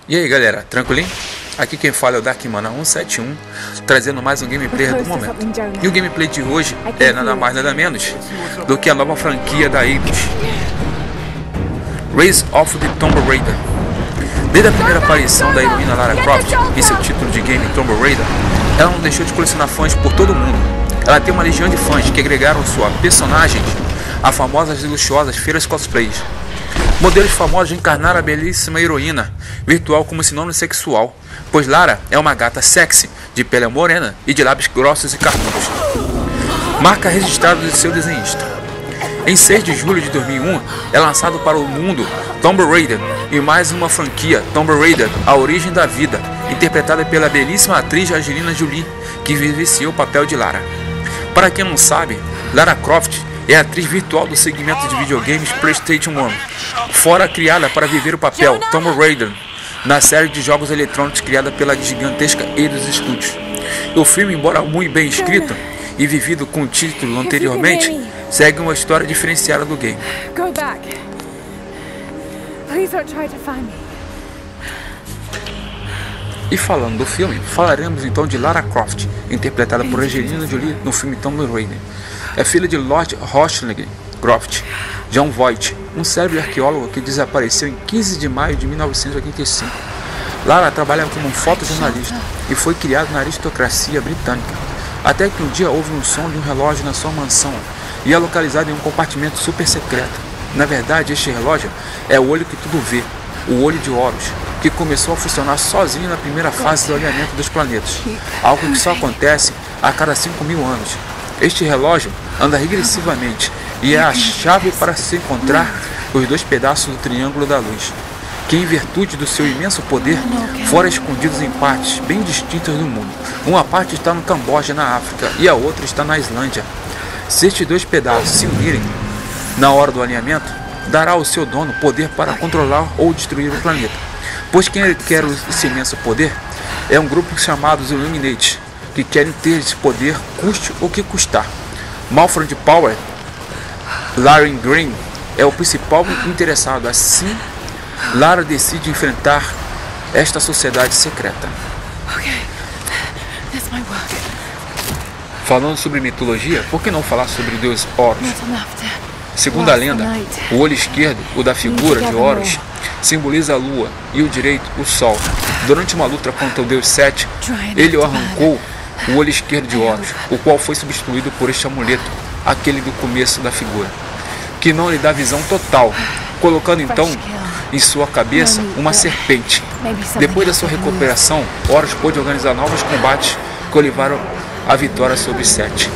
E aí galera, tranquilinho? Aqui quem fala é o Darkmana171, trazendo mais um gameplay do momento. E o gameplay de hoje é nada mais nada menos do que a nova franquia da Eidos, Rise of the Tomb Raider. Desde a primeira aparição da heroína Lara Croft em seu título de game Tomb Raider, ela não deixou de colecionar fãs por todo o mundo. Ela tem uma legião de fãs que agregaram sua personagens a famosas e luxuosas feiras cosplays. Modelos famosos encarnaram a belíssima heroína virtual como sinônimo sexual, pois Lara é uma gata sexy, de pele morena e de lábios grossos e carnudos. Marca registrada de seu desenhista. Em 6 de julho de 2001 é lançado para o mundo Tomb Raider e mais uma franquia, Tomb Raider: A Origem da Vida, interpretada pela belíssima atriz Angelina Jolie, que vivenciou o papel de Lara. Para quem não sabe, Lara Croft é a atriz virtual do segmento de videogames PlayStation 1, fora criada para viver o papel Tomb Raider na série de jogos eletrônicos criada pela gigantesca Eidos Studios. O filme, embora muito bem escrito e vivido com o título anteriormente, segue uma história diferenciada do game. E falando do filme, falaremos então de Lara Croft, interpretada por Angelina Jolie no filme Tomb Raider. É filha de Lord Hoshling Croft, John Voight, um célebre arqueólogo que desapareceu em 15 de maio de 1985. Lara trabalha como um fotojornalista e foi criada na aristocracia britânica, até que um dia houve um som de um relógio na sua mansão e é localizado em um compartimento super secreto. Na verdade, este relógio é o olho que tudo vê, o olho de Horus, que começou a funcionar sozinho na primeira fase do alinhamento dos planetas, algo que só acontece a cada 5.000 anos. Este relógio anda regressivamente e é a chave para se encontrar os dois pedaços do Triângulo da Luz, que em virtude do seu imenso poder foram escondidos em partes bem distintas do mundo. Uma parte está no Camboja, na África, e a outra está na Islândia. Se estes dois pedaços se unirem na hora do alinhamento, dará ao seu dono poder para controlar ou destruir o planeta, pois quem quer esse imenso poder é um grupo chamado os Illuminati, que querem ter esse poder custe o que custar. Malfred Power, Larry Green, é o principal interessado. Assim, Lara decide enfrentar esta sociedade secreta. Falando sobre mitologia, por que não falar sobre o deus Horus? Segundo a lenda, o olho esquerdo, o da figura de Horus, simboliza a lua e o direito, o sol. Durante uma luta contra o deus Sete, ele arrancou o olho esquerdo de Horus, o qual foi substituído por este amuleto, aquele do começo da figura, que não lhe dá visão total, colocando então em sua cabeça uma serpente. Depois da sua recuperação, Horus pôde organizar novos combates que o levaram à vitória sobre Sete.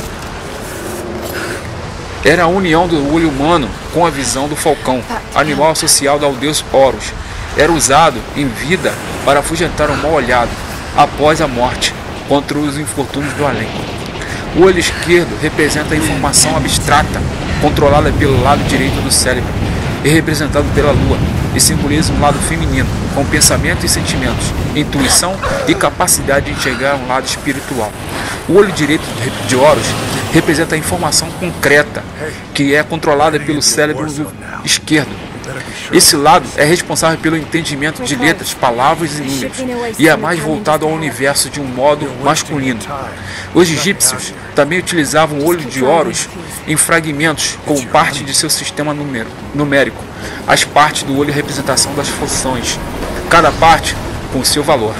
Era a união do olho humano com a visão do falcão, animal associado ao deus Horus. Era usado em vida para afugentar o mal-olhado após a morte, contra os infortúnios do além. O olho esquerdo representa a informação abstrata, controlada pelo lado direito do cérebro e representado pela lua, e simboliza um lado feminino, com pensamento e sentimentos, intuição e capacidade de enxergar um lado espiritual. O olho direito de Horus representa a informação concreta, que é controlada pelo cérebro esquerdo. Esse lado é responsável pelo entendimento de letras, palavras e números, e é mais voltado ao universo de um modo masculino. Os egípcios também utilizavam o olho de Horus em fragmentos como parte de seu sistema numérico. As partes do olho representação das funções, cada parte com seu valor.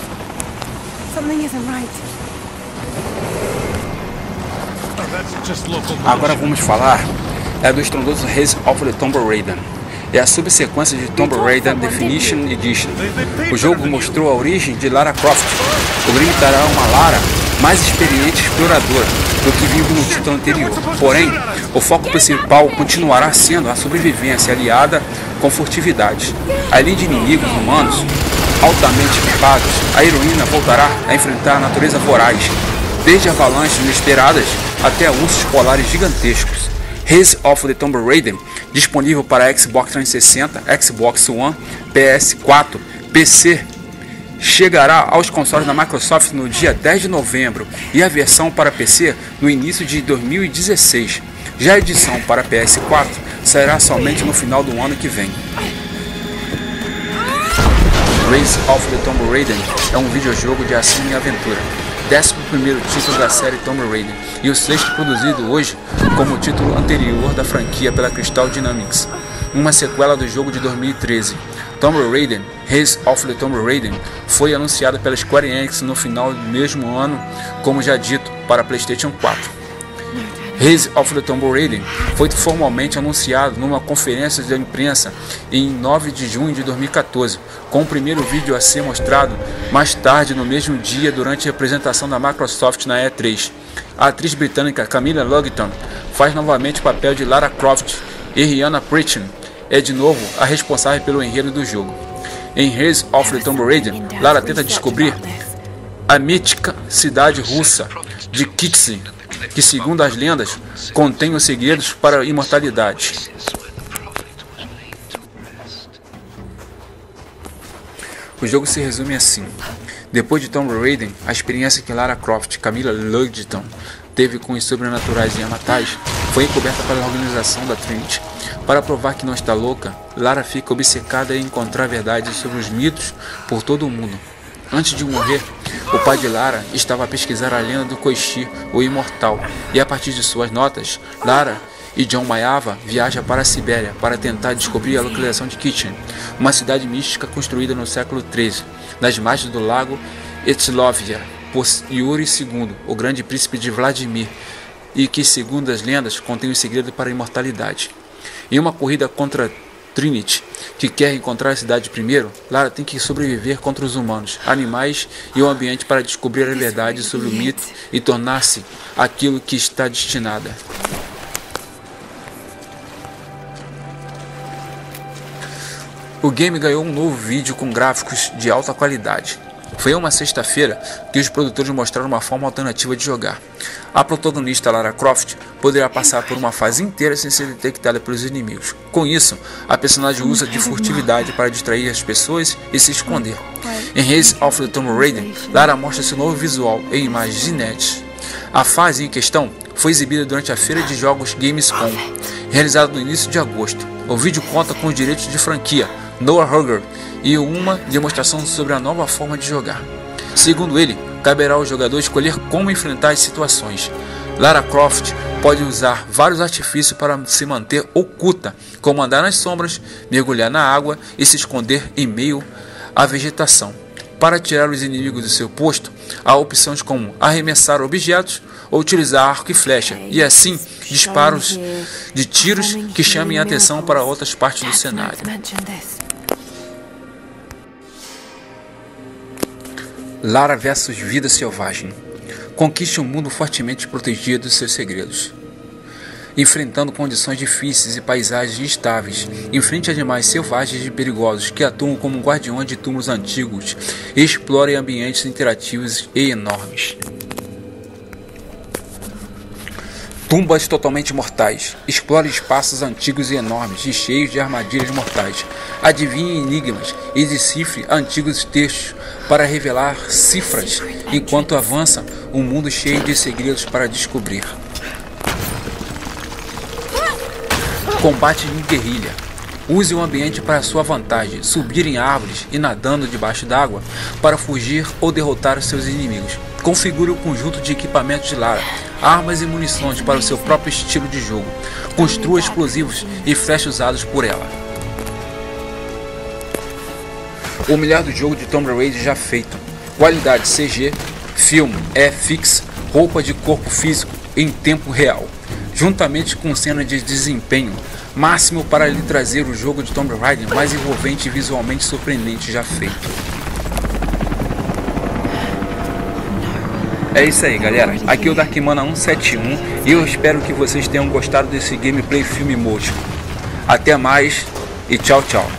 Agora vamos falar do estrondoso Rise of the Tomb Raider. É a subsequência de Tomb Raider Definition Edition. O jogo mostrou a origem de Lara Croft. O game dará uma Lara mais experiente e exploradora do que vivo no título anterior. Porém, o foco principal continuará sendo a sobrevivência aliada com furtividade. Além de inimigos humanos altamente equipados, a heroína voltará a enfrentar a natureza voraz, desde avalanches inesperadas até ursos polares gigantescos. Rise of the Tomb Raider, disponível para Xbox 360, Xbox One, PS4, PC, chegará aos consoles da Microsoft no dia 10 de novembro e a versão para PC no início de 2016. Já a edição para PS4 sairá somente no final do ano que vem. Rise of the Tomb Raider é um videojogo de ação e aventura, 11º título da série Tomb Raider e o 6º produzido hoje como o título anterior da franquia pela Crystal Dynamics, uma sequela do jogo de 2013. Tomb Raider, Rise of the Tomb Raider, foi anunciado pela Square Enix no final do mesmo ano, como já dito, para PlayStation 4. Rise of the Tomb Raider foi formalmente anunciado numa conferência de imprensa em 9 de junho de 2014, com o primeiro vídeo a ser mostrado mais tarde no mesmo dia durante a apresentação da Microsoft na E3. A atriz britânica Camilla Luddington faz novamente o papel de Lara Croft e Rihanna Pritchard é de novo a responsável pelo enredo do jogo. Em Rise of the Tomb Raider, Lara tenta descobrir a mítica cidade russa de Kitsy, que segundo as lendas contém os segredos para a imortalidade. O jogo se resume assim: depois de Tomb Raider, a experiência que Lara Croft e Camilla Luddington teve com os sobrenaturais e Yamatais foi encoberta pela organização da Trinity. Para provar que não está louca, Lara fica obcecada em encontrar verdades sobre os mitos por todo o mundo. Antes de morrer, o pai de Lara estava a pesquisar a lenda do Koichi, o Imortal, e a partir de suas notas, Lara e John Mayava viajam para a Sibéria para tentar descobrir a localização de Kitchen, uma cidade mística construída no século XIII, nas margens do lago Etlovia, por Yuri II, o grande príncipe de Vladimir, e que, segundo as lendas, contém o segredo para a imortalidade. Em uma corrida contra Trinity, que quer encontrar a cidade primeiro, Lara tem que sobreviver contra os humanos, animais e o ambiente para descobrir a verdade sobre o mito e tornar-se aquilo que está destinada. O game ganhou um novo vídeo com gráficos de alta qualidade. Foi uma sexta-feira que os produtores mostraram uma forma alternativa de jogar. A protagonista Lara Croft poderá passar por uma fase inteira sem ser detectada pelos inimigos. Com isso, a personagem usa de furtividade para distrair as pessoas e se esconder. Em Rise of the Tomb Raider, Lara mostra seu novo visual em imagens inéditas. A fase em questão foi exibida durante a feira de jogos Gamescom, realizada no início de agosto. O vídeo conta com os direitos de franquia Noah Hugger e uma demonstração sobre a nova forma de jogar. Segundo ele, caberá ao jogador escolher como enfrentar as situações. Lara Croft pode usar vários artifícios para se manter oculta, como andar nas sombras, mergulhar na água e se esconder em meio à vegetação. Para tirar os inimigos do seu posto, há opções como arremessar objetos ou utilizar arco e flecha, e assim disparos de tiros que chamem a atenção para outras partes do cenário. Lara vs Vida Selvagem. Conquiste um mundo fortemente protegido dos seus segredos. Enfrentando condições difíceis e paisagens instáveis, enfrente animais selvagens e perigosos que atuam como guardiões de túmulos antigos e explore ambientes interativos e enormes. Tumbas totalmente mortais. Explore espaços antigos e enormes e cheios de armadilhas mortais. Adivinhe enigmas e decifre antigos textos para revelar cifras, enquanto avança um mundo cheio de segredos para descobrir. Combate em guerrilha. Use o ambiente para sua vantagem, subir em árvores e nadando debaixo d'água para fugir ou derrotar os seus inimigos. Configure o conjunto de equipamentos de Lara, armas e munições para o seu próprio estilo de jogo. Construa explosivos e flechas usados por ela. O melhor do jogo de Tomb Raider já feito. Qualidade CG, filme, FX, roupa de corpo físico em tempo real, juntamente com cena de desempenho máximo para lhe trazer o jogo de Tomb Raider mais envolvente e visualmente surpreendente já feito. É isso aí, galera, aqui é o Darkmana171 e eu espero que vocês tenham gostado desse gameplay filme motion. Até mais e tchau, tchau.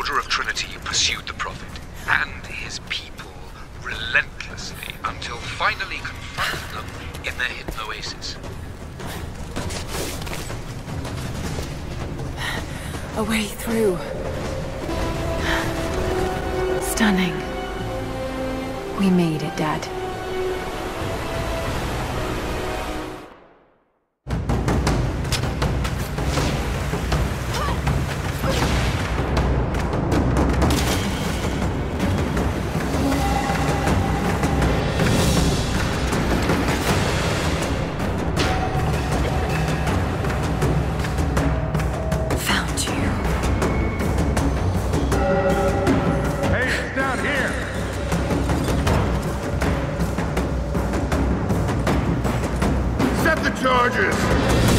Order of Trinity pursued the Prophet and his people relentlessly until finally confronted them in their hidden oasis. A way through. Stunning. We made it, Dad. Charges!